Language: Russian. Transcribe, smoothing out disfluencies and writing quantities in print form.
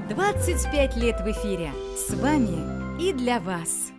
25 лет в эфире. С вами и для вас.